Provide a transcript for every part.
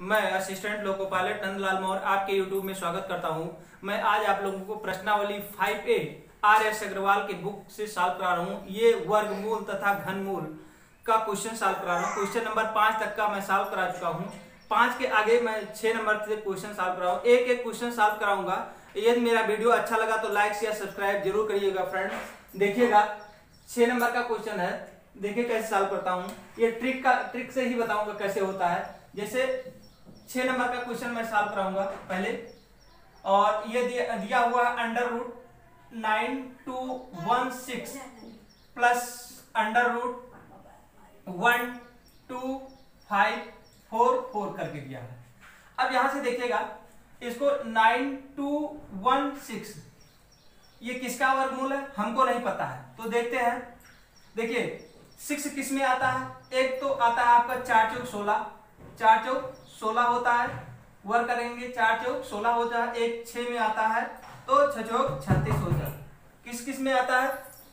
मैं assistant loco pilot Nandlal Maurya आपके YouTube में स्वागत करता हूं। मैं आज आप लोगों को प्रश्नावली 5A RS अग्रवाल के बुक से सॉल्व करा रहा हूं। ये वर्गमूल तथा घनमूल का क्वेश्चन सॉल्व करा रहा हूं। क्वेश्चन नंबर 5 तक का मैं सॉल्व करा चुका हूं। 5 के आगे मैं 6 नंबर से क्वेश्चन सॉल्व कराऊंगा। एक एक क्वेश्चन सॉल्व कराऊंगा। यदि मेरा वीडियो अच्छा लगा तो लाइक शेयर सब्सक्राइब जरूर करिएगा फ्रेंड्स। देखिएगा 6 नंबर का क्वेश्चन है, देखिए कैसे सॉल्व करता हूं। ये ट्रिक से ही बताऊंगा कैसे होता है। जैसे 6 नंबर का क्वेश्चन मैं सॉल्व कराऊंगा पहले, और ये दिया हुआ है √9216 प्लस √12544 करके दिया है। अब यहां से देखिएगा इसको 9216 ये किसका वर्गमूल है हमको नहीं पता है, तो देखते हैं। देखिए 6 किस में आता है, एक तो आता है आपका 4 चौक 16, 4 चौक 16 होता है, वर्ग करेंगे 4 चौक 16 हो जाए। एक 6 में आता है तो 6 चौक 36 हो जाए। किस किस में आता है,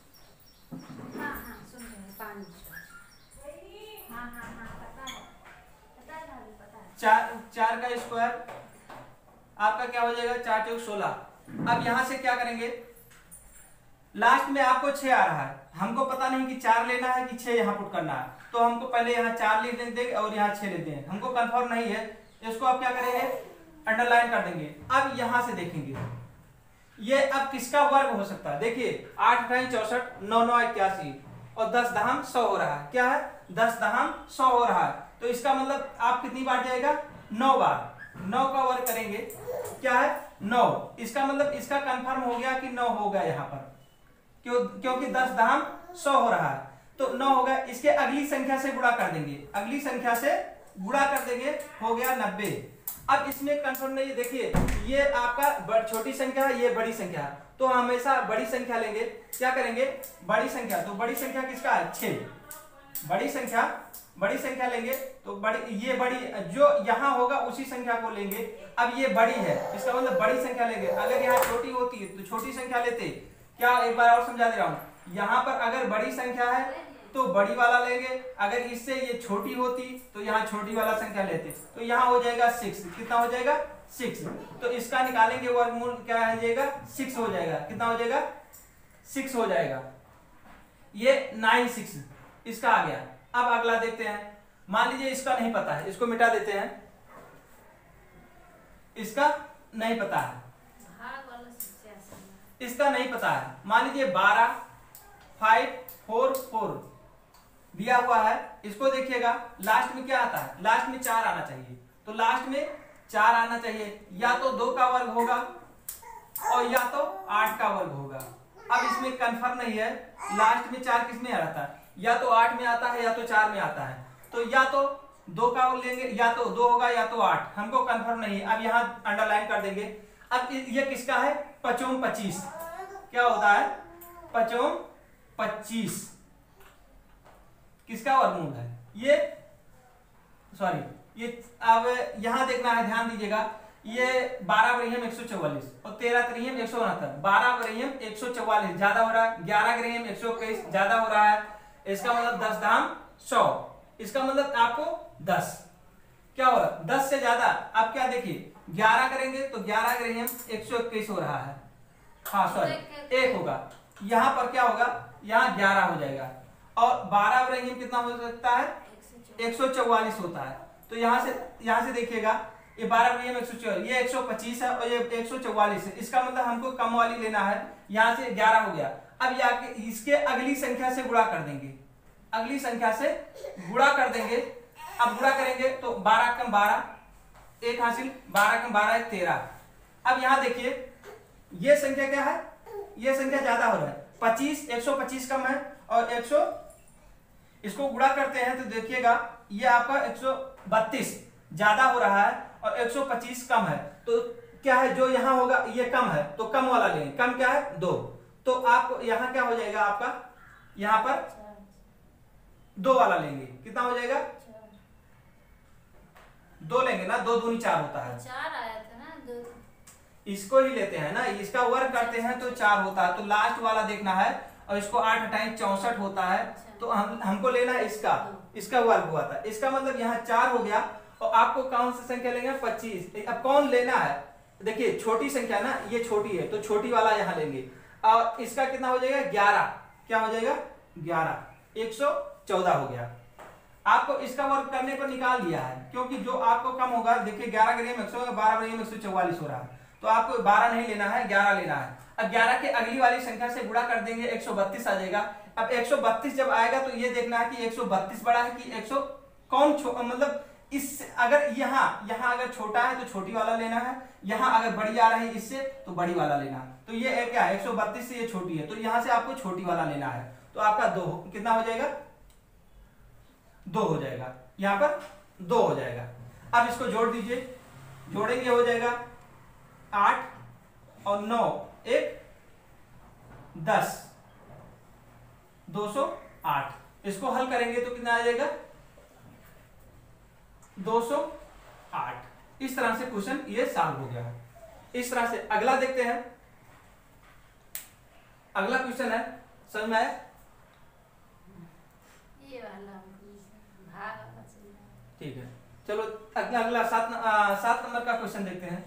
चार का स्क्वायर आपका क्या हो जाएगा 4 चौक 16। अब यहां से क्या करेंगे, लास्ट में आपको 6 आ रहा है, हमको पता नहीं कि 4 लेना है कि 6 यहाँ पुट करना है, तो हमको पहले यहाँ 4 लिख देंगे और यहाँ 6 लेते हैं। हमको कंफर्म नहीं है, इसको आप क्या करेंगे अंडरलाइन कर देंगे। अब यहां से देखेंगे ये अब किसका वर्ग हो सकता है। देखिए 8 × 64 9 9 81 और 10 दहम 100 हो रहा है। क्या है 10 दहम 100 हो रहा है, तो इसका मतलब आप कितनी बार जाएगा 9 बार। 9 का वर्ग करेंगे क्या है 9। इसका मतलब इसका कंफर्म हो गया कि 9 होगा यहाँ पर, क्योंकि 10 दहम 100 हो रहा है, तो 9 होगा। इसके अगली संख्या से गुणा कर देंगे, अगली संख्या से गुणा कर देंगे, हो गया 90। अब इसमें कंफर्म नहीं है, देखिए ये आपका छोटी संख्या है, ये बड़ी संख्या है, तो हमेशा बड़ी संख्या लेंगे। क्या करेंगे बड़ी संख्या, तो बड़ी संख्या किसका है 6। बड़ी संख्या लेंगे तो ये बड़ी जो यहाँ होगा उसी संख्या को लेंगे। अब ये बड़ी है, इसका मतलब बड़ी संख्या लेंगे। अगर यहाँ छोटी होती तो छोटी संख्या लेते। क्या, एक बार और समझा दे रहा हूँ, यहाँ पर अगर बड़ी संख्या है तो बड़ी वाला लेंगे, अगर इससे ये छोटी होती तो यहाँ छोटी वाला संख्या लेते, तो यहाँ हो जाएगा 6। कितना हो जाएगा 6, तो इसका निकालेंगे वर्गमूल, क्या हो जाएगा 6 हो जाएगा। कितना हो जाएगा 6 हो जाएगा। ये 96 इसका आ गया। अब अगला देखते हैं। मान लीजिए इसका नहीं पता है, इसको मिटा देते हैं, इसका नहीं पता है, इसका नहीं पता है। मान लीजिए 12544 दिया हुआ है, इसको देखिएगा लास्ट में क्या आता है, लास्ट में 4 आना चाहिए, तो लास्ट में 4 आना चाहिए। या तो 2 का वर्ग होगा और या तो 8 का वर्ग होगा। अब इसमें कंफर्म नहीं है, लास्ट में 4 किस में आता है, या तो 8 में आता है या तो 4 में आता है, तो या तो 2 का वर्ग लेंगे, या तो 2 होगा या तो 8, हमको कंफर्म नहीं है। अब यहाँ अंडरलाइन कर देंगे। अब ये किसका है 5 25, क्या होता है 5 25 किसका वर्गमूल है, ये सॉरी ये अब यहां देखना है, ध्यान दीजिएगा। ये 12 × 144 और 13 × 169, 12 × 144 ज्यादा हो रहा है, 11 × 121 ज्यादा हो रहा है। इसका मतलब 10 दहम 100, इसका मतलब आपको 10 क्या होगा 10 से ज्यादा। आप क्या देखिए 11 करेंगे तो 11 × 121 हो रहा है, हाँ सॉरी 1 होगा। यहाँ पर क्या होगा, यहाँ 11 हो जाएगा, और 12 × कितना हो सकता है 144 होता है। तो यहाँ से देखिएगा ये 12 × 144, ये 125 है और ये 144 है, इसका मतलब हमको कम वाली लेना है। यहाँ से 11 हो गया। अब इसके अगली संख्या से गुणा कर देंगे, अगली संख्या से गुणा कर देंगे। अब गुणा करेंगे तो 12 × 12 1 हासिल, 12 × 12 13। अब यहाँ देखिए ये संख्या क्या है, ये संख्या ज्यादा हो रहा है, 125 कम है और 100, इसको गुणा करते हैं तो देखिएगा ये आपका 132 ज्यादा हो रहा है और 125 कम है, तो क्या है जो यहाँ होगा ये कम है, तो कम वाला लेंगे। कम क्या है 2, तो आपको यहाँ क्या हो जाएगा, आपका यहाँ पर 2 वाला लेंगे। कितना हो जाएगा 2 लेंगे ना, 2 दूनी 4 होता है, 4 आया था ना 2, इसको ही लेते हैं ना, इसका वर्ग करते हैं तो 4 होता है, तो लास्ट वाला देखना है। और इसको 8 × 64 होता है, तो हमको लेना है इसका वर्ग हुआ था, इसका मतलब यहाँ 4 हो गया और आपको कौन सी संख्या लेंगे 25। अब कौन लेना है, देखिए छोटी संख्या ना, ये छोटी है तो छोटी वाला यहाँ लेंगे। और इसका कितना हो जाएगा 11, क्या हो जाएगा 11, 114 हो गया। आपको इसका वर्ग करने पर निकाल दिया है, क्योंकि जो आपको कम होगा, देखिए 11 करिए 100, 12 करिए 144 हो रहा है, तो आपको 12 नहीं लेना है, 11 लेना है। अब 11 के अगली वाली संख्या से गुणा कर देंगे, 132 आ जाएगा। अब 132 जब आएगा तो ये देखना है कि 132 बड़ा है कि 100 कौन मतलब इस अगर यहाँ अगर छोटा है तो छोटी वाला लेना है, यहाँ अगर बड़ी आ रही है इससे तो बड़ी वाला लेना है। तो ये क्या है 132 से ये छोटी है, तो यहाँ से आपको छोटी वाला लेना है। तो आपका 2 कितना हो जाएगा 2 हो जाएगा, यहाँ पर 2 हो जाएगा। अब इसको जोड़ दीजिए, जोड़ेंगे हो जाएगा 8 और 9 1 10, 208। इसको हल करेंगे तो कितना आ जाएगा 208। इस तरह से क्वेश्चन ये सॉल्व हो गया है। इस तरह से अगला देखते हैं, अगला क्वेश्चन है, समझ में आया? ये वाला भाग, ठीक है, चलो अगला 7 नंबर का क्वेश्चन देखते हैं।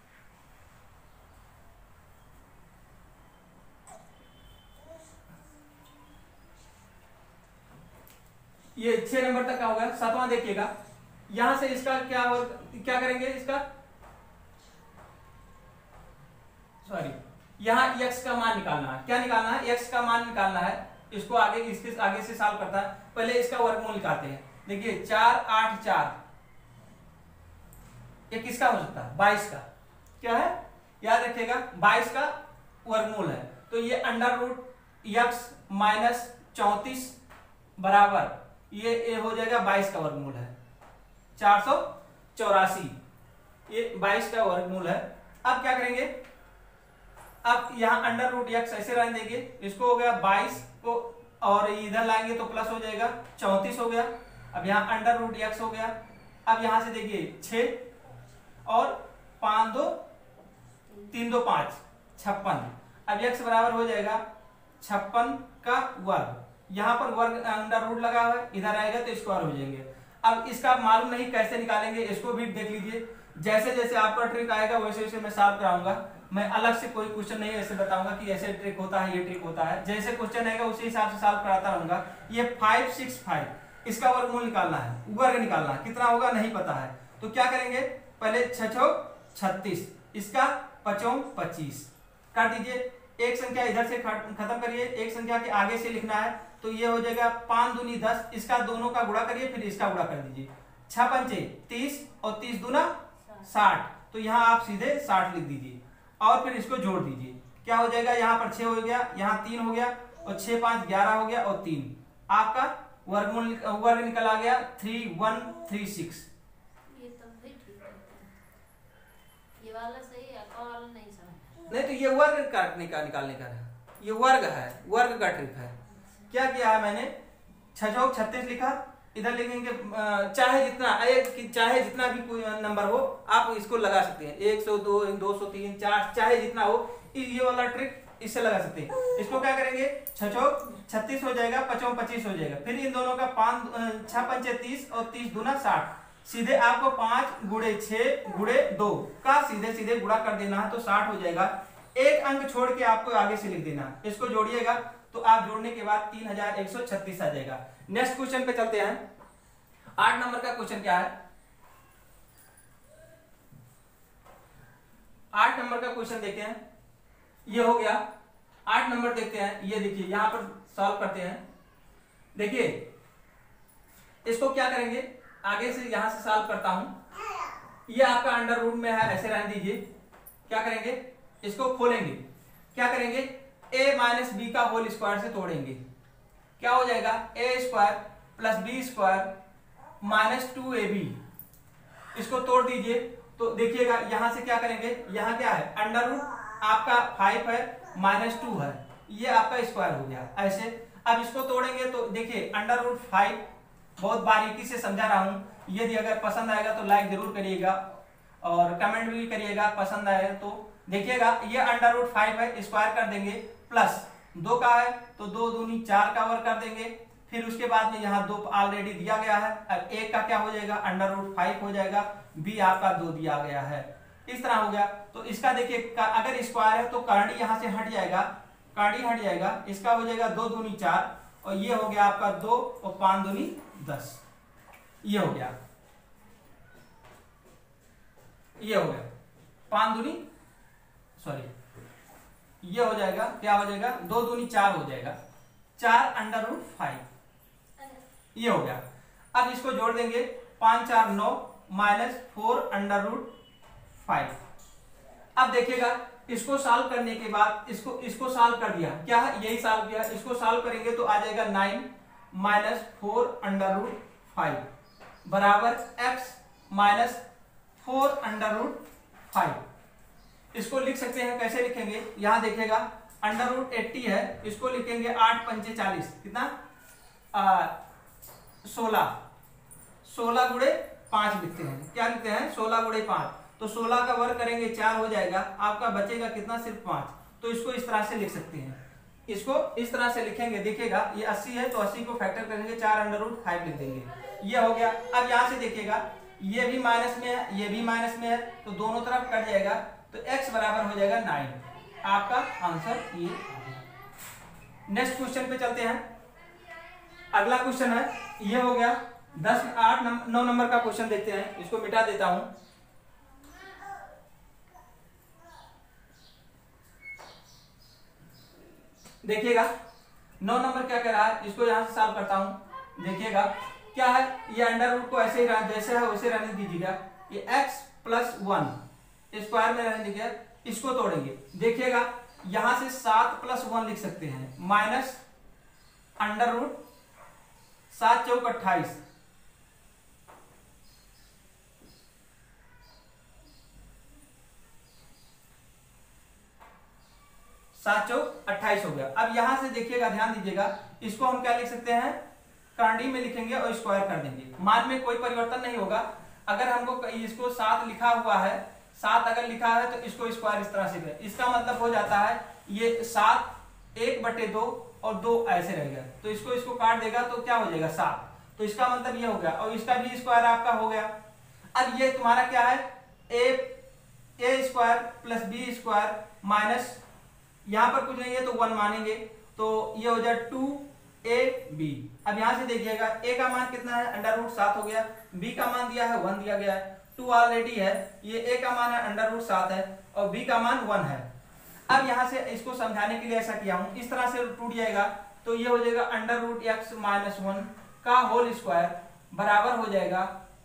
ये 6 नंबर तक का होगा। 7वां देखिएगा, यहां से इसका क्या करेंगे, इसका सॉरी यहां x का मान निकालना है। क्या निकालना है, x का मान निकालना है। इसको आगे इसके आगे से सॉल्व करता है। पहले इसका वर्गमूल निकालते हैं। देखिए 4 8 4, ये किसका हो सकता है 22 का, क्या है याद रखिएगा 22 का वर्गमूल है। तो ये अंडर रूट x माइनस 34 बराबर ये हो जाएगा 22 का वर्गमूल है 484, ये 22 का वर्गमूल है। अब क्या करेंगे, अब यहाँ अंडर रूट x ऐसे रहने देंगे, इसको हो गया 22 को और इधर लाएंगे तो प्लस हो जाएगा 34 हो गया। अब यहाँ अंडर रूट x हो गया। अब यहाँ से देखिए 6 और 5 2 3 2 5 56। अब x बराबर हो जाएगा 56 का वर्ग। यहाँ पर वर्ग अंडर रूट लगा हुआ है, इधर आएगा तो स्क्वायर हो जाएंगे। अब इसका मालूम नहीं कैसे निकालेंगे, इसको भी देख लीजिए। जैसे जैसे आपका ट्रिक आएगा वैसे वैसे मैं सॉल्व कराऊंगा। मैं अलग से कोई क्वेश्चन नहीं ऐसे बताऊंगा कि ऐसे ट्रिक होता है, ये ट्रिक होता है। जैसे क्वेश्चन आएगा उसी हिसाब से सॉल्व कराता रहूंगा। ये 565, इसका वर्गमूल निकालना है, वर्ग निकालना है, कितना होगा नहीं पता है। तो क्या करेंगे, पहले 6 36, इसका 5 25 कर दीजिए। एक संख्या इधर से खत्म करिए, एक संख्या के आगे से लिखना है। तो ये हो जाएगा 5 दूनी 10, इसका दोनों का गुणा करिए, फिर इसका गुणा कर दीजिए। 6 पंचे 30 और 30 दूना 60, तो यहाँ आप सीधे 60 लिख दीजिए और फिर इसको जोड़ दीजिए। क्या हो जाएगा, यहाँ पर 6 हो गया, यहाँ 3 हो गया और 6 5 11 हो गया और 3, आपका वर्ग निकल आ गया 3136। ये तो भी ठीक है, ये वाला सही है, कौन वाला नहीं समझ। नहीं तो ये वर्ग काटने का निकालने का है, ये वर्ग है, वर्ग का ट्रिक है। क्या किया है मैंने, 6 चौक 36 लिखा, इधर लिखेंगे चाहे जितना भी कोई नंबर हो आप इसको लगा सकते हैं, 102 203 4 चाहे जितना हो, ये वाला ट्रिक इससे लगा सकते हैं। इसको क्या करेंगे, 6 चौक 36 हो जाएगा, 5 25 हो जाएगा, फिर इन दोनों का 6 पंचे 30 और 30 दूना 60। सीधे आपको 5 गुणे 6 गुणे 2 का सीधे सीधे गुणा कर देना है तो 60 हो जाएगा। एक अंक छोड़ के आपको आगे से लिख देना, इसको जोड़िएगा तो आप जोड़ने के बाद 3136 आ जाएगा। नेक्स्ट क्वेश्चन पे चलते हैं। 8 नंबर का क्वेश्चन क्या है, 8 नंबर का क्वेश्चन देखते हैं। ये हो गया 8 नंबर, देखते हैं। ये देखिए यहां पर सॉल्व करते हैं। देखिए इसको क्या करेंगे, आगे से यहां से सॉल्व करता हूं। ये आपका अंडर रूट में है, ऐसे रहने दीजिए। क्या करेंगे, इसको खोलेंगे, क्या करेंगे, a माइनस बी का होल स्क्वायर से तोड़ेंगे। क्या हो जाएगा, a square plus B square minus 2ab। इसको तोड़ दीजिए तो देखिएगा यहां से क्या करेंगे, यहां क्या है अंडर रूट आपका 5 है माइनस 2 है, ये आपका स्क्वायर हो गया ऐसे। अब इसको तोड़ेंगे तो देखिए अंडर रूट 5 बहुत बारीकी से समझा रहा हूं। यदि अगर पसंद आएगा तो लाइक जरूर करिएगा और कमेंट भी करिएगा पसंद आए तो। देखिएगा ये अंडर रूट 5 है, स्क्वायर कर देंगे, प्लस 2 का है तो 2 दूनी 4 का वर्ग कर देंगे, फिर उसके बाद में यहाँ 2 ऑलरेडी दिया गया है। अब एक का क्या हो जाएगा, √5 हो जाएगा। बी आपका 2 दिया गया है। इस तरह हो गया। तो इसका देखिए अगर स्क्वायर है तो करंडी यहाँ से हट जाएगा, करंडी हट जाएगा। इसका हो जाएगा 2 दूनी 4 और ये हो गया आपका 2 और 5 दूनी 10। ये हो गया, ये हो गया 5 दूनी ये हो जाएगा, क्या हो जाएगा, 2 दूनी 4 हो जाएगा, 4√5। ये हो गया। अब इसको जोड़ देंगे, 5 4 9 -4√5। अब देखिएगा इसको सॉल्व करने के बाद इसको सॉल्व कर दिया, क्या है, यही सॉल्व किया। इसको सॉल्व करेंगे तो आ जाएगा 9 -4√5 बराबर x -4√5। इसको लिख सकते हैं, कैसे लिखेंगे, यहां देखिएगा √80 है, इसको लिखेंगे 8 पंचे 40, कितना 16 गुणे 5 लिखते हैं। क्या लिखते हैं, 16 गुणे 5। तो 16 का वर्ग करेंगे 4 हो जाएगा, आपका बचेगा कितना, सिर्फ 5। तो इसको इस तरह से लिख सकते हैं, इसको इस तरह से लिखेंगे। देखिएगा ये 80 है तो 80 को फैक्टर करेंगे, 4√5 लिख देंगे। ये हो गया। अब यहां से देखिएगा ये भी माइनस में है, ये भी माइनस में है, तो दोनों तरफ कट जाएगा, तो x बराबर हो जाएगा 9। आपका आंसर ये। नेक्स्ट क्वेश्चन पे चलते हैं। अगला क्वेश्चन है, ये हो गया 9 नंबर का क्वेश्चन देखते हैं। इसको मिटा देता हूं। देखिएगा 9 नंबर क्या कह रहा है, इसको यहां से सॉल्व करता हूं। देखिएगा क्या है, ये अंडर रूट को ऐसे ही जैसे है वैसे रहने दीजिएगा। ये x + 1 स्क्वायर में रहने दीजिए, इसको तोड़ेंगे। देखिएगा यहां से 7 + 1 लिख सकते हैं, माइनस अंडर रूट 7 चौक 28, 7 चौक 28 हो गया। अब यहां से देखिएगा, ध्यान दीजिएगा, इसको हम क्या लिख सकते हैं, करंडी में लिखेंगे और स्क्वायर कर देंगे। मान में कोई परिवर्तन नहीं होगा। अगर हमको इसको 7 लिखा हुआ है, 7 अगर लिखा है तो इसको स्क्वायर इस तरह से करें। इसका मतलब हो जाता है ये 7 1/2 और 2 ऐसे रहेगा, तो इसको काट देगा तो क्या हो जाएगा 7। तो इसका मतलब ये हो गया, और इसका भी स्क्वायर आपका हो गया। अब ये तुम्हारा क्या है, a² + b² माइनस, यहां पर कुछ नहीं है तो 1 मानेंगे, तो ये हो जाए 2ab। अब यहां से देखिएगा a का मान कितना है, √7 हो गया, b का मान दिया है 1 दिया गया है, 2 ऑलरेडी है, ये a का मान है √7 है और b का मान 1 है। अब यहां से इसको समझाने के लिए ऐसा किया हूं, इस तरह से टूट जाएगा, तो ये हो जाएगा √x - 1 का होल स्क्वायर बराबर हो जाएगा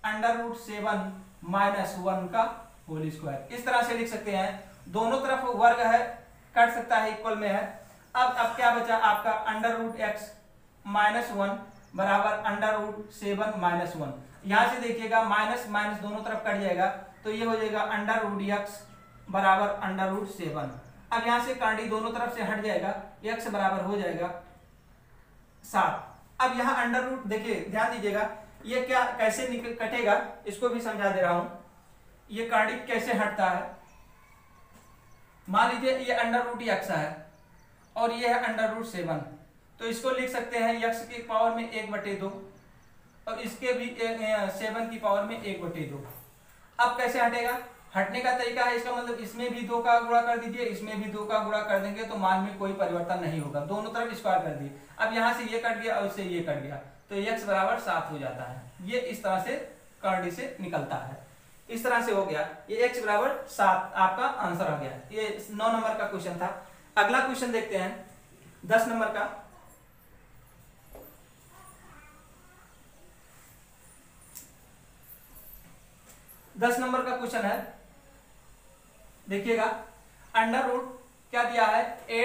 √7 - 1 का होल स्क्वायर। इस तरह से लिख सकते हैं। दोनों तरफ वर्ग है, कट सकता है, इक्वल में है। अब क्या बचा आपका, √x - 1 बराबर √7 - 1। यहां से देखिएगा माइनस माइनस दोनों तरफ कट जाएगा, तो ये हो जाएगा √x बराबर √7। अब यहां से कांडी दोनों तरफ से हट जाएगा, x बराबर हो जाएगा 7। अब यहाँ अंडर रूट देखिए, ध्यान दीजिएगा, ये क्या कैसे कटेगा, इसको भी समझा दे रहा हूं। ये कांडी कैसे हटता है, मान लीजिए ये √x है और ये है √7, तो इसको लिख सकते हैं x की पावर में 1/2 और इसके भी 7 की पावर में 1/2। अब कैसे हटेगा, हटने का तरीका है, इसका मतलब इसमें भी 2 का गुणा कर दीजिए, इसमें भी 2 का गुणा कर देंगे तो मान में कोई परिवर्तन नहीं होगा, दोनों तरफ स्क्वायर कर दिए। अब यहां से ये कट गया और इससे ये कट गया, तो x बराबर 7 हो जाता है। ये इस तरह से कर्डी से निकलता है, इस तरह से हो गया, ये x बराबर 7 आपका आंसर आ गया। ये 9 नंबर का क्वेश्चन था। अगला क्वेश्चन देखते हैं 10 नंबर का। दस नंबर का क्वेश्चन है, देखिएगा अंडर रूट क्या दिया है,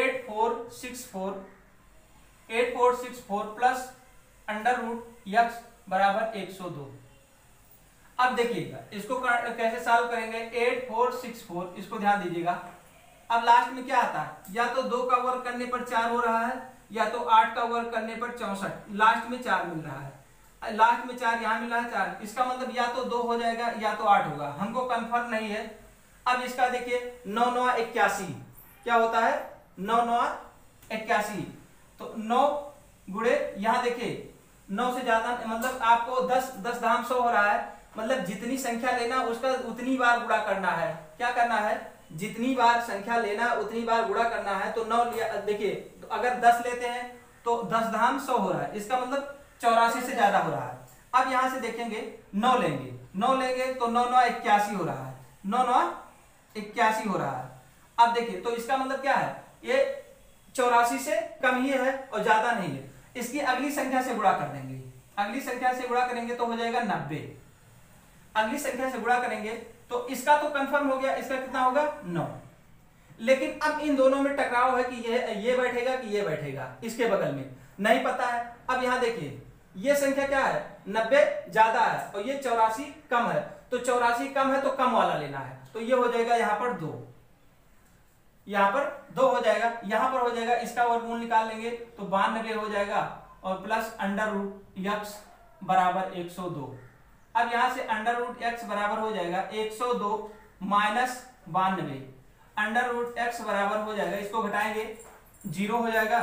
8464 प्लस अंडर रूट x बराबर 102। अब देखिएगा इसको कैसे सॉल्व करेंगे, 8464, इसको ध्यान दीजिएगा। अब लास्ट में क्या आता है, या तो 2 का वर्ग करने पर 4 हो रहा है, या तो 8 का वर्ग करने पर 64, लास्ट में 4 मिल रहा है, लास्ट में 4 यहां मिल रहा है 4, इसका मतलब या तो 2 हो जाएगा या तो 8 होगा, हमको कंफर्म नहीं है। अब इसका देखिए 9 9 81 क्या होता है, 9 9 81, तो 9 गुणे यहाँ देखिए 9 से ज्यादा, मतलब आपको 10 धाम 100 हो रहा है, मतलब जितनी संख्या लेना उसका उतनी बार गुणा करना है। क्या करना है, जितनी बार संख्या लेना उतनी बार गुणा करना है। तो 9 लिया, देखिए तो अगर 10 लेते हैं तो 10 धाम 100 हो रहा है, इसका मतलब 84 से ज्यादा हो रहा है। अब यहां से देखेंगे 9 लेंगे, 9 लेंगे तो 9 9 81 हो रहा है, 9 9 81 हो रहा है। अब देखिए तो इसका मतलब क्या है, ये 84 से कम ही है और ज्यादा नहीं है। इसकी अगली संख्या से गुणा कर देंगे, अगली संख्या से गुणा करेंगे तो हो जाएगा 90। अगली संख्या से गुणा करेंगे तो इसका तो कंफर्म हो गया, इसका कितना होगा 9। लेकिन अब इन दोनों में टकराव है कि ये बैठेगा कि ये बैठेगा, इसके बगल में नहीं पता है। अब यहां देखिए ये संख्या क्या है, 90 ज्यादा है और ये 84 कम है, तो 84 कम है तो कम वाला लेना है। तो ये हो जाएगा यहाँ पर 2, यहाँ पर 2 हो जाएगा, यहाँ पर हो जाएगा, इसका वर्गमूल निकाल लेंगे तो 92 हो जाएगा और प्लस अंडर रूट x बराबर 102। अब यहां से अंडर रूट x बराबर हो जाएगा 102 माइनस 92, अंडर रूट x बराबर हो जाएगा, इसको घटाएंगे 0 हो जाएगा,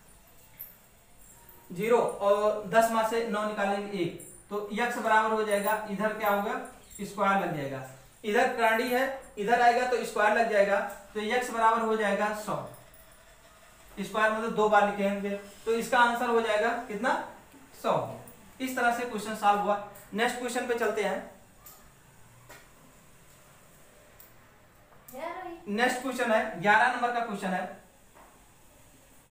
0 और 10 में से 9 निकालेंगे 1, तो x बराबर हो जाएगा, इधर क्या होगा स्क्वायर लग जाएगा, इधर करंडी है इधर आएगा तो स्क्वायर लग जाएगा, तो x बराबर हो जाएगा 100। स्क्वायर मतलब 2 बार लिखेंगे तो इसका आंसर हो जाएगा कितना 100। इस तरह से क्वेश्चन सॉल्व हुआ। नेक्स्ट क्वेश्चन पे चलते हैं। नेक्स्ट क्वेश्चन है 11 नंबर का क्वेश्चन है।